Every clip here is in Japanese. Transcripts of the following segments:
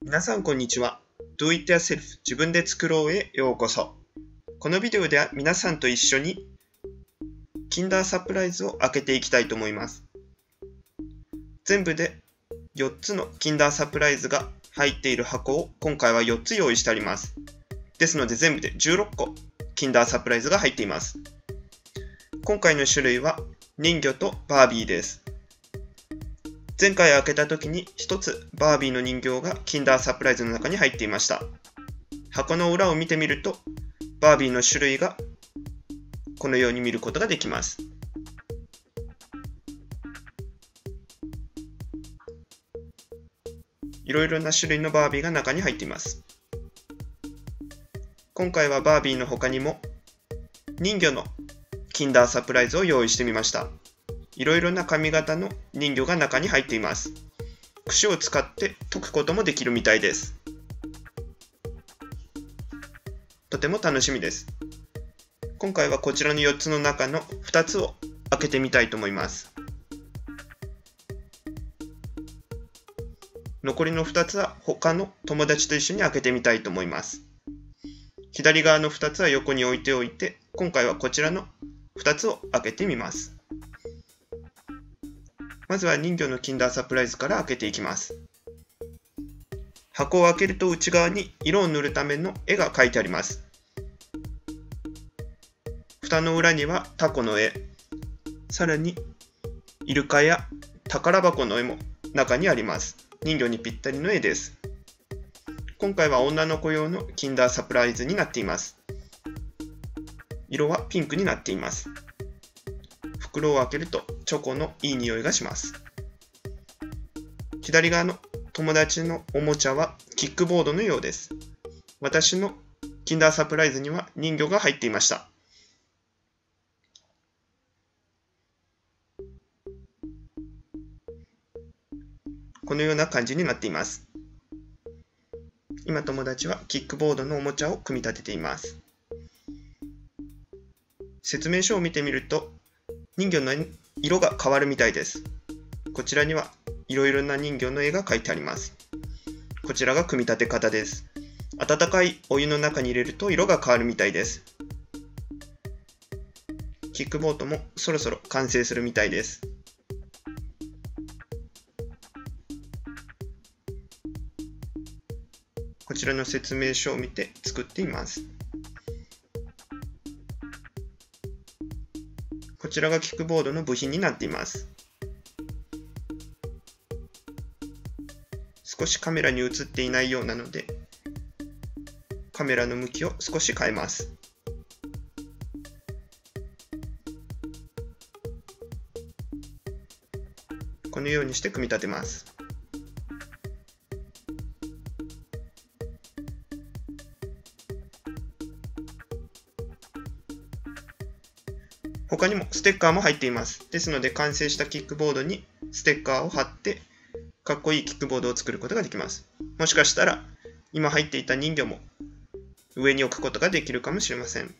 皆さんこんにちは。Do It Yourself 自分で作ろうへようこそ。このビデオでは皆さんと一緒に Kinder サプライズを開けていきたいと思います。全部で4つの Kinder サプライズが入っている箱を今回は4つ用意してあります。ですので全部で16個 Kinder サプライズが入っています。今回の種類は人魚とバービーです。前回開けた時に一つバービーの人形が Kinder サプライズの中に入っていました。箱の裏を見てみるとバービーの種類がこのように見ることができます。いろいろな種類のバービーが中に入っています。今回はバービーの他にも人魚の Kinder サプライズを用意してみました。いろいろな髪型の人魚が中に入っています。櫛を使って解くこともできるみたいです。とても楽しみです。今回はこちらの4つの中の2つを開けてみたいと思います。残りの2つは他の友達と一緒に開けてみたいと思います。左側の2つは横に置いておいて、今回はこちらの2つを開けてみます。まずは人魚の Kinder サプライズから開けていきます。箱を開けると内側に色を塗るための絵が描いてあります。蓋の裏にはタコの絵、さらにイルカや宝箱の絵も中にあります。人魚にぴったりの絵です。今回は女の子用の Kinder サプライズになっています。色はピンクになっています。袋を開けるとチョコのいい匂いがします。左側の友達のおもちゃはキックボードのようです。私の Kinder サプライズには人魚が入っていました。このような感じになっています。今友達はキックボードのおもちゃを組み立てています。説明書を見てみると人魚の色が変わるみたいです。こちらにはいろいろな人魚の絵が描いてあります。こちらが組み立て方です。温かいお湯の中に入れると色が変わるみたいです。キックボードもそろそろ完成するみたいです。こちらの説明書を見て作っています。こちらがキックボードの部品になっています。少しカメラに映っていないようなので、カメラの向きを少し変えます。このようにして組み立てます。他にもステッカーも入っています。ですので完成したキックボードにステッカーを貼ってかっこいいキックボードを作ることができます。もしかしたら今入っていた人魚も上に置くことができるかもしれません。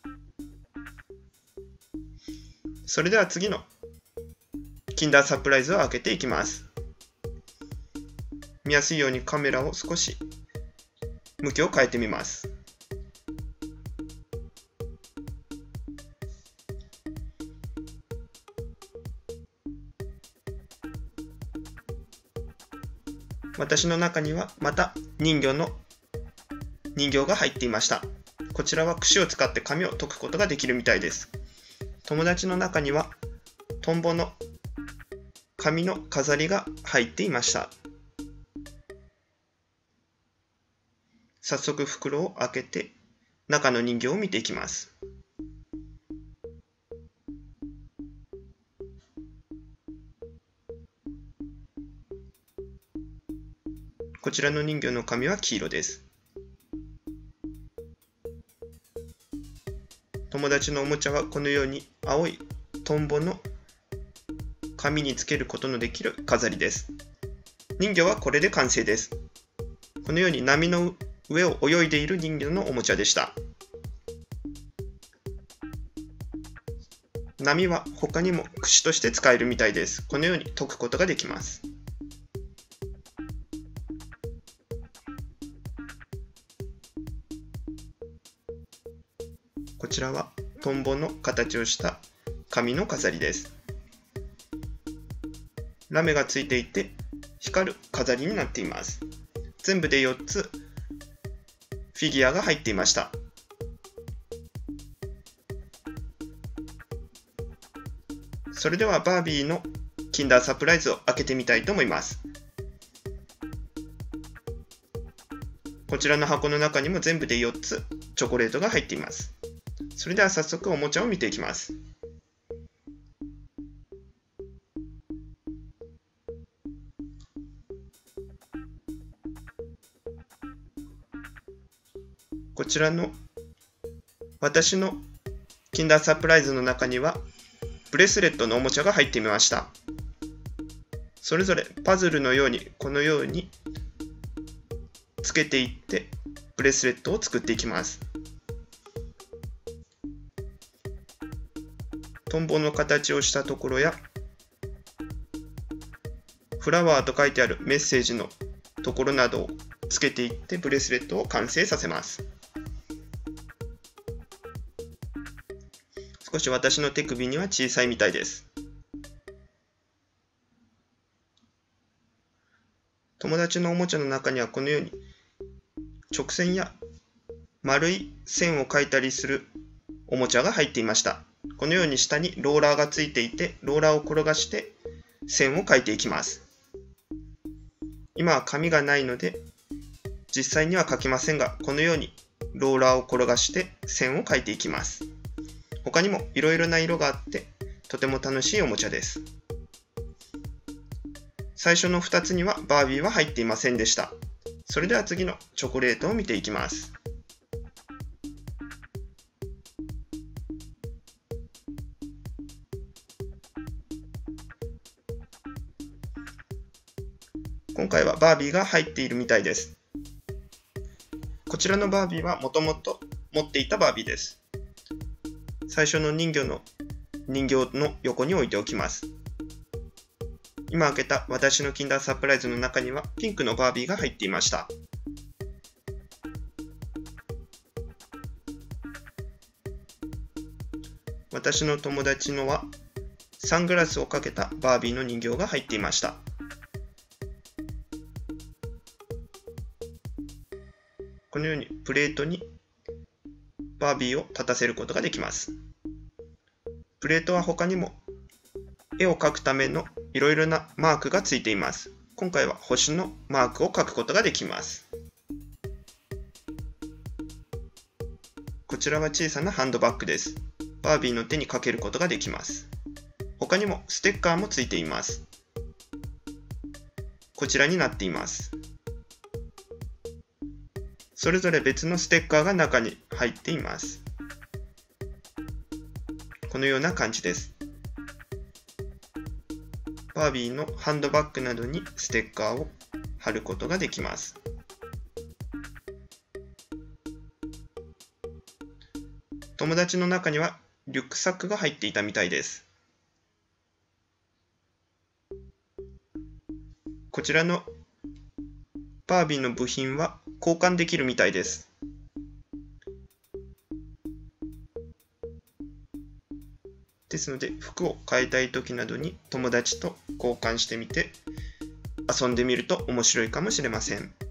それでは次の Kinder サプライズを開けていきます。見やすいようにカメラを少し向きを変えてみます。私の中にはまた人魚が入っていました。こちらは櫛を使って紙を解くことができるみたいです。友達の中にはトンボの紙の飾りが入っていました。早速袋を開けて中の人形を見ていきます。こちらの人魚の髪は黄色です。友達のおもちゃはこのように青いトンボの髪につけることのできる飾りです。人魚はこれで完成です。このように波の上を泳いでいる人魚のおもちゃでした。波は他にも櫛として使えるみたいです。このように解くことができます。 こちらはトンボの形をした紙の飾りです。ラメがついていて光る飾りになっています。全部で4つフィギュアが入っていました。それではバービーのキンダーサプライズを開けてみたいと思います。こちらの箱の中にも全部で4つチョコレートが入っています。それでは早速おもちゃを見ていきます。こちらの私のキンダーサプライズの中にはブレスレットのおもちゃが入ってみました。それぞれパズルのようにこのようにつけていってブレスレットを作っていきます。トンボの形をしたところやフラワーと書いてあるメッセージのところなどをつけていってブレスレットを完成させます。少し私の手首には小さいみたいです。友達のおもちゃの中にはこのように直線や丸い線を描いたりするおもちゃが入っていました。このように下にローラーがついていて、ローラーを転がして線を描いていきます。今は紙がないので実際には描きませんが、このようにローラーを転がして線を描いていきます。他にもいろいろな色があってとても楽しいおもちゃです。最初の2つにはバービーは入っていませんでした。それでは次のチョコレートを見ていきます。今回はバービーが入っているみたいです。こちらのバービーはもともと持っていたバービーです。最初の人形の横に置いておきます。今開けた私のキンダーサプライズの中にはピンクのバービーが入っていました。私の友達のはサングラスをかけたバービーの人形が入っていました。このようにプレートにバービーを立たせることができます。プレートは他にも絵を描くためのいろいろなマークがついています。今回は星のマークを描くことができます。こちらは小さなハンドバッグです。バービーの手にかけることができます。他にもステッカーもついています。こちらになっています。それぞれ別のステッカーが中に入っています。このような感じです。バービーのハンドバッグなどにステッカーを貼ることができます。友達の中にはリュックサックが入っていたみたいです。こちらのバービーの部品は交換できるみたいです。ですので服を変えたい時などに友達と交換してみて遊んでみると面白いかもしれません。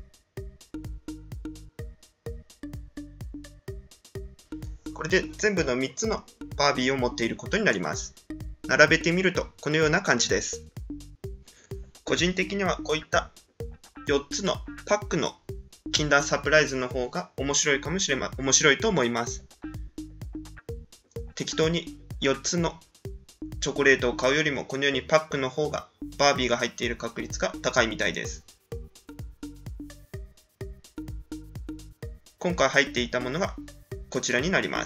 これで全部の3つのバービーを持っていることになります。並べてみるとこのような感じです。個人的にはこういった4つのパックのキンダーサプライズの方が面白いと思います。適当に4つのチョコレートを買うよりもこのようにパックの方がバービーが入っている確率が高いみたいです。今回入っていたものがこちらになります。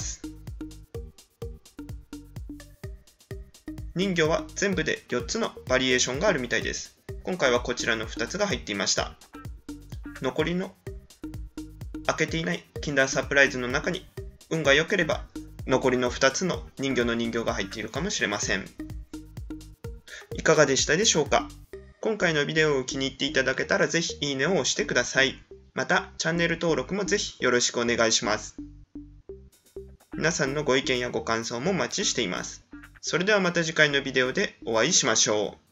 人形は全部で4つのバリエーションがあるみたいです。今回はこちらの2つが入っていました。残りの開けていないキンダーサプライズの中に運が良ければ残りの2つの人形が入っているかもしれません。いかがでしたでしょうか？今回のビデオを気に入っていただけたらぜひいいねを押してください。またチャンネル登録もぜひよろしくお願いします。 皆さんのご意見やご感想もお待ちしています。それではまた次回のビデオでお会いしましょう。